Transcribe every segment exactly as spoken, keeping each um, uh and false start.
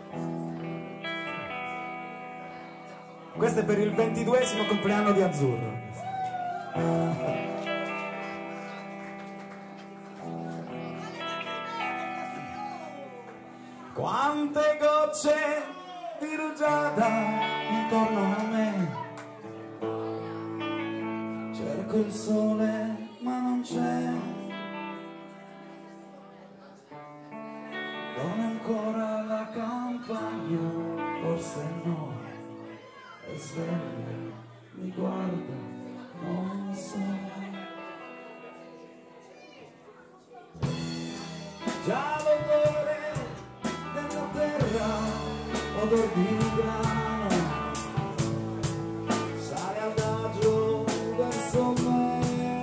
Questo è per il ventiduesimo compleanno di Azzurro. Quante gocce di rugiada intorno a me, cerco il sole ma non c'è, non ancora la campagna, forse no, è sveglia, mi guarda, non so. Già l'odore della terra, odor di grano, sale adagio verso me,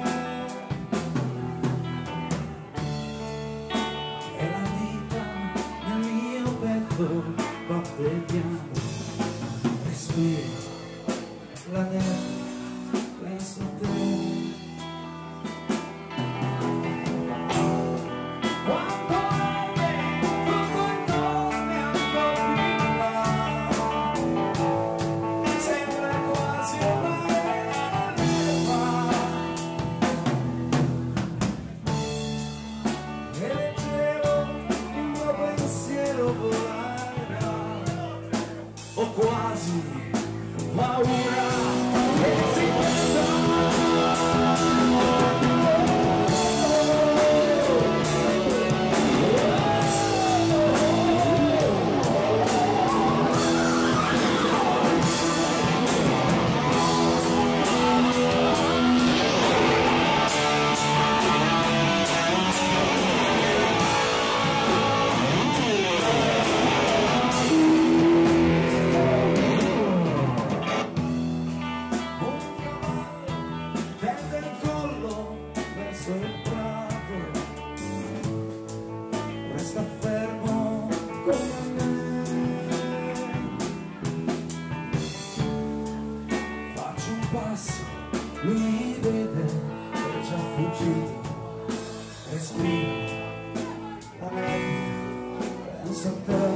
e la vita nel mio petto batte piano, respiro la terra, penso a te. Ho quasi paura che si il prato, resta fermo come me, faccio un passo, lui mi vede, è già fuggito, respiro la nebbia, penso a te.